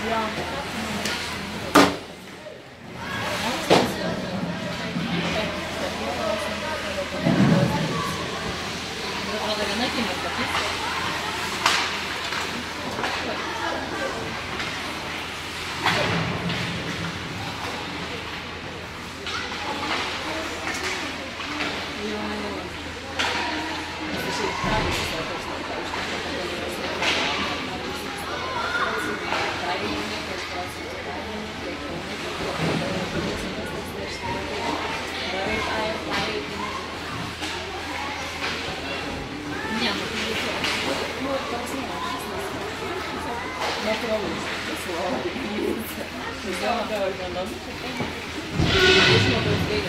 Jo. Atrodo viena akimirka. Naturalus, pessoal. Mas é uma bela organização. Isso não é bem,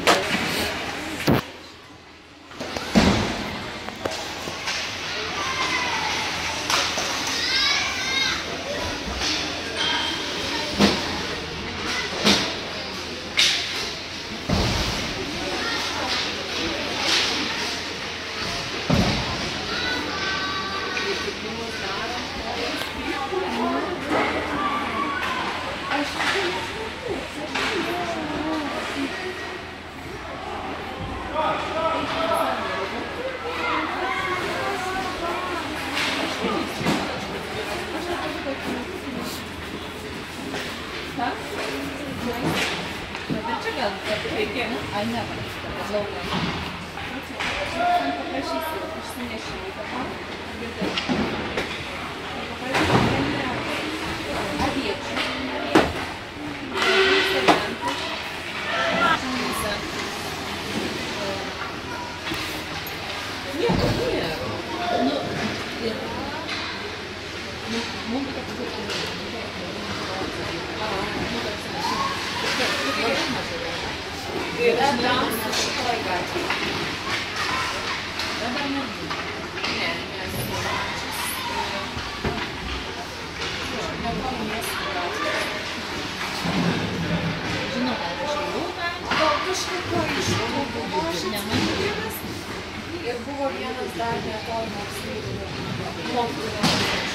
Ir buvo vienas dar netoli moksleivių.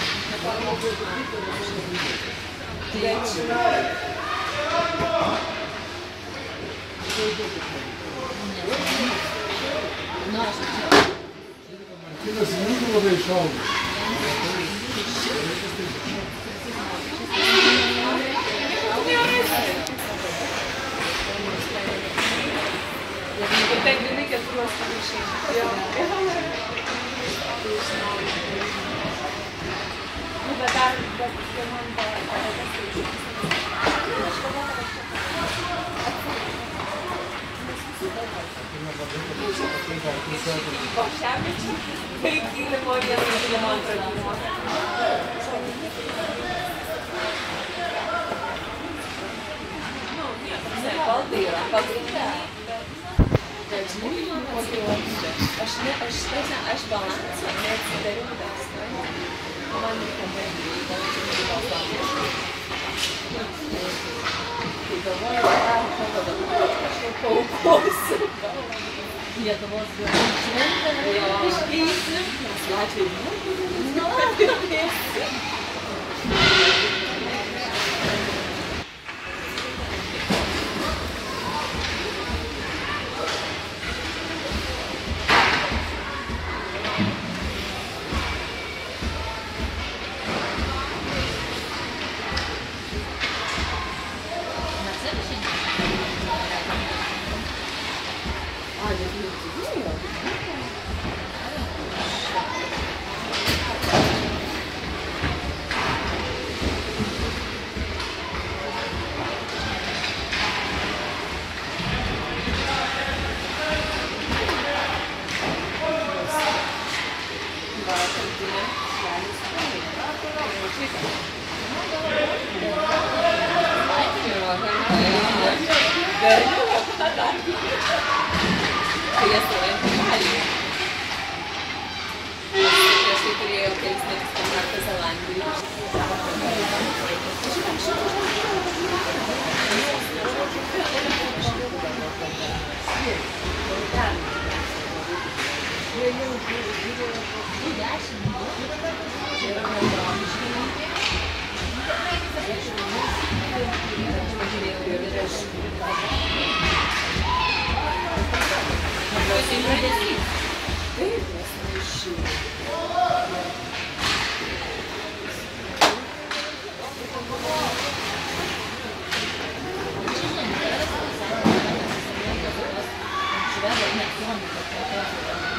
Kitas mūsų labai išaugo. Ir taip grynai keturios panašiai. Bet dar, man parodas skaičius. Po šiamečių, kai gilimo vieną gilimo antrą gilimo. Ne, baldai yra pagrindiniai. Aš balansą neatsidariau dar. Man reikia tai galvoju, aš paukosiu. Lietuvos gyvenimo šventę iškeisim. Mes Latvijai Taip, nes neišėjo. Žinoma, yra